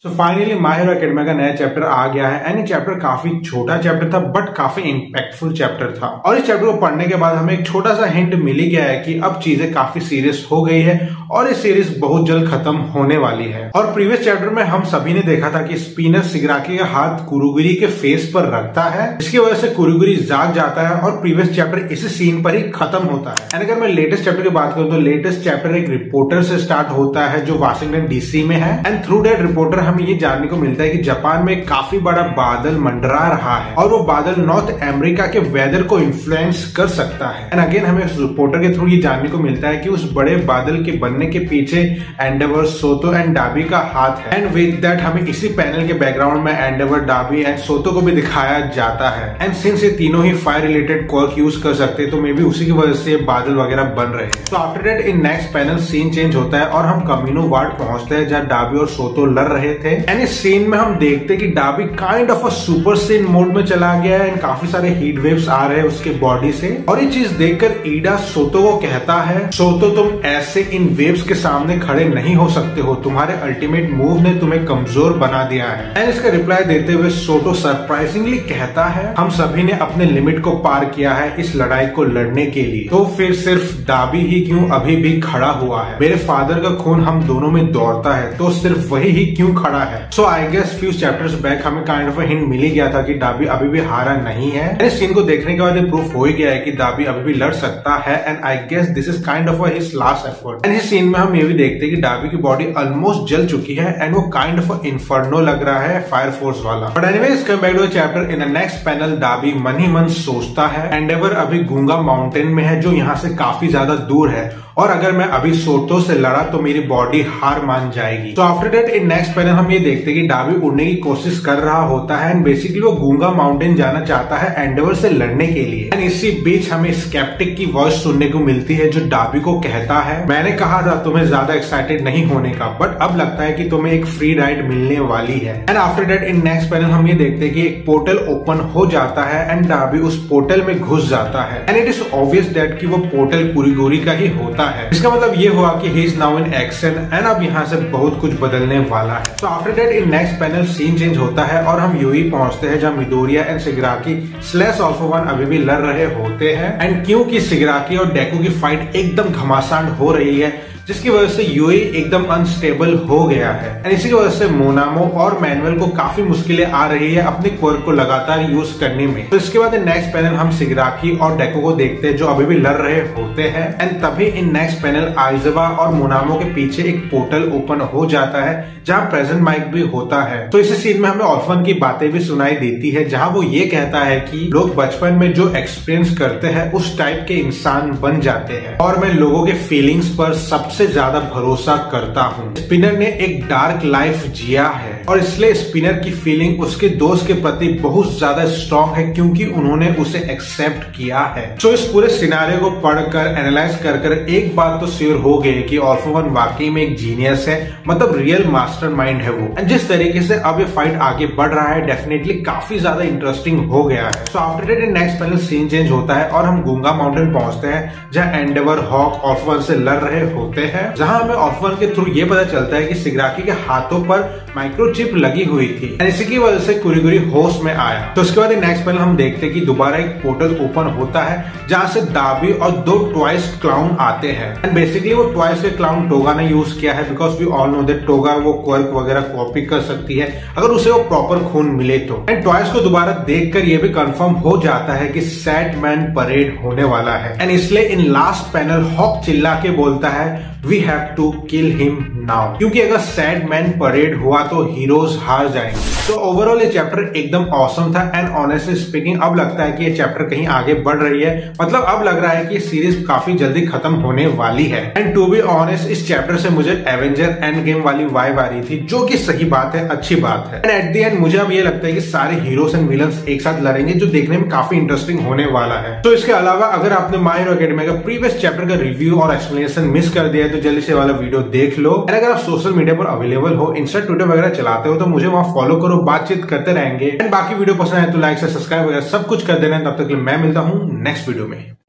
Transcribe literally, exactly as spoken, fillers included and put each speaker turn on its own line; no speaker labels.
So finally My Hero Academy का नया chapter आ गया है एंड ये चैप्टर काफी छोटा चैप्टर था बट काफी इंपैक्टफुल चैप्टर था। और इस चैप्टर को पढ़ने के बाद हमें एक छोटा सा हिंट मिल ही गया है कि अब चीजें काफी सीरियस हो गई है और ये सीरीज बहुत जल्द खत्म होने वाली है। और प्रीवियस चैप्टर में हम सभी ने देखा था कि स्पिनर सिगराकी का हाथ कुरुगिरी के फेस पर रखता है, इसकी वजह से कुरुगिरी जाग जाता है और प्रीवियस चैप्टर इसी सीन पर ही खत्म होता है। एंड अगर मैं लेटेस्ट चैप्टर की बात करूं तो लेटेस्ट चैप्टर एक रिपोर्टर से स्टार्ट होता है जो वाशिंगटन डीसी में है एंड थ्रू दैट रिपोर्टर हमें ये जानने को मिलता है कि जापान में काफी बड़ा बादल मंडरा रहा है और वो बादल नॉर्थ अमेरिका के वेदर को इन्फ्लुएंस कर सकता है। एंड अगेन हमें उस रिपोर्टर के थ्रू ये जानने को मिलता है कि उस बड़े बादल के बनने के पीछे एंडेवर, सोतो एंड डाबी का हाथ है। एंड विद दैट हमें इसी पैनल के बैकग्राउंड में एंडेवर, डाबी एंड सोतो को भी दिखाया जाता है। एंड सिंस ये तीनों ही फायर रिलेटेड क्वर्क यूज कर सकते हैं तो मे बी उसी की वजह से बादल वगैरह बन रहे हैं। तो after that in next panel scene change होता है और हम कमिनो वार्ड पहुंचते हैं जहां डाबी और सोतो लड़ रहे थे। एंड इस सीन में हम देखते हैं कि Dabi kind of a super scene mode में चला गया है एंड काफी सारे हीट वेव्स आ रहे हैं उसके बॉडी से। और ये चीज देखकर ईडा सोतो को कहता है, सोतो तुम ऐसे इन वेव्स के सामने खड़े नहीं हो सकते हो, तुम्हारे अल्टीमेट मूव ने तुम्हें कमजोर बना दिया है। एंड इसका रिप्लाई देते हुए सोतो सरप्राइजिंगली कहता है, हम सभी ने अपने लिमिट को पार किया है इस लड़ाई को लड़ने के लिए, तो फिर सिर्फ डाबी ही क्यों अभी भी खड़ा हुआ है? मेरे फादर का खून हम दोनों में दौड़ता है तो सिर्फ वही ही क्यों खड़ा है? So I guess few chapters back हमें काइंड ऑफ हिंट मिल ही गया था कि डाबी अभी भी हारा नहीं है। इस सीन को देखने के बाद ये प्रूफ हो ही गया है कि डाबी अभी भी लड़ सकता है and I guess this is kind of his last effort. And इस सीन में हम ये भी देखते हैं कि डाबी की बॉडी ऑलमोस्ट जल चुकी है एंड वो काइंड ऑफ इन्फर्नो लग रहा है, फायर फोर्स वाला। But anyways come back to the chapter. In the next panel Dabi मन ही मन सोचता है एंडेवर अभी गूंगा माउंटेन में है जो यहाँ से काफी ज्यादा दूर है और अगर मैं अभी सोतो से लड़ा तो मेरी बॉडी हार मान जाएगी। तो after that in next panel हम ये देखते हैं कि डाबी उड़ने की कोशिश कर रहा होता है एंड बेसिकली वो गूंगा माउंटेन जाना चाहता है एंडेवर से लड़ने के लिए। एंड इसी बीच हमें स्केप्टिक की वॉइस सुनने को मिलती है जो डाबी को कहता है, मैंने कहा था तुम्हें ज्यादा एक्साइटेड नहीं होने का बट अब लगता है कि तुम्हें एक फ्री राइड मिलने वाली है। And after that in next panel हम ये देखते हैं कि एक पोर्टल ओपन हो जाता है एंड डाबी उस पोर्टल में घुस जाता है and it is obvious that कि वो पोर्टल कुरुगिरी का ही होता है। इसका मतलब ये हुआ कि he is now in action and अब यहाँ से बहुत कुछ बदलने वाला है। तो after that in next panel scene change होता है और हम यूई पहुंचते हैं जहाँ Midoriya and Shigaraki slash All For One अभी भी लड़ रहे होते हैं। एंड क्योंकि सिगराकी और डेकू की फाइट एकदम घमासान हो रही है जिसकी वजह से यूई एकदम अनस्टेबल हो गया है एंड इसी की वजह से मोनामो और मैनुअल को काफी मुश्किलें आ रही है अपने क्वर्क को लगातार यूज करने में। तो इसके बाद नेक्स्ट पैनल हम सिगराकी और डेको को देखते हैं जो अभी भी लड़ रहे होते हैं एंड तभी इन नेक्स्ट पैनल आइजवा और मोनामो के पीछे एक पोर्टल ओपन हो जाता है जहाँ प्रेजेंट माइक भी होता है। तो इसी सीन में हमें ऑर्फन की बातें भी सुनाई देती है जहाँ वो ये कहता है कि लोग बचपन में जो एक्सपीरियंस करते हैं उस टाइप के इंसान बन जाते हैं और मैं लोगों के फीलिंग्स पर सब सबसे ज्यादा भरोसा करता हूँ। स्पिनर ने एक डार्क लाइफ जिया है और इसलिए स्पिनर की फीलिंग उसके दोस्त के प्रति बहुत ज्यादा स्ट्रॉन्ग है क्योंकि उन्होंने उसे एक्सेप्ट किया है। तो इस पूरे सिनारियो को पढ़कर एनालाइज कर कर एक बात तो श्योर हो गई कि ऑल्फा वन वाकई में एक जीनियस है, मतलब रियल मास्टरमाइंड है वो। जिस तरीके से अब ये फाइट आगे बढ़ रहा है डेफिनेटली काफी ज्यादा इंटरेस्टिंग हो गया है। So after that next panel scene change होता है और हम गूंगा माउंटेन पहुंचते हैं जहाँ एंडेवर, हॉक ऑल्फा वन से लड़ रहे होते हैं, जहां हमें ऑल्फा वन के थ्रू ये पता चलता है कि सिगराकी के हाथों पर माइक्रोचिप लगी हुई थी और इसी की वजह से कुरुगिरी होश में आया। तो उसके बाद नेक्स्ट पैनल हम देखते हैं कि दोबारा एक पोर्टल ओपन होता है जहां से डाबी और दो ट्वाइस क्लाउन आते हैं एंड बेसिकली वो ट्वाइस के क्लाउन टोगा ने यूज किया है because we all know that Toga वो क्वर्क वगैरह कॉपी कर सकती है अगर उसे वो प्रॉपर खून मिले तो। एंड ट्वाइस को दोबारा देखकर ये भी कंफर्म हो जाता है कि सैड मैन परेड होने वाला है एंड इसलिए इन लास्ट पैनल हॉक चिल्ला के बोलता है we have to kill him now, क्योंकि अगर सैड मैन परेड हुआ तो हीरोज हार जाएंगे। तो ओवरऑल ये चैप्टर एकदम ऑसम था एंड ऑनेस्टली स्पीकिंग अब लगता है कि ये चैप्टर कहीं आगे बढ़ रही है, मतलब अब लग रहा है कि सीरीज काफी जल्दी खत्म होने वाली है। एंड टू बी ऑनेस्ट इस चैप्टर से मुझे एवेंजर एंड गेम वाली वाइब आ रही थी जो कि सही बात है, अच्छी बात है। एंड एट द एंड मुझे अब ये लगता है कि सारे हीरोज एंड विलन्स एक साथ लड़ेंगे जो देखने में काफी इंटरेस्टिंग होने वाला है। तो इसके अलावा अगर आपने माय हीरो एकेडमी का प्रीवियस चैप्टर का रिव्यू और एक्सप्लेनेशन मिस कर दिया तो जल्दी से वाला वीडियो देख लो। एंड अगर आप सोशल मीडिया पर अवेलेबल हो, इंस्टा, ट्विटर वगैरह चलाते हो तो मुझे वहां फॉलो करो, बातचीत करते रहेंगे। एंड बाकी वीडियो पसंद है तो लाइक से सब्सक्राइब वगैरह सब कुछ कर देना। तब तक मैं मिलता हूँ नेक्स्ट वीडियो में।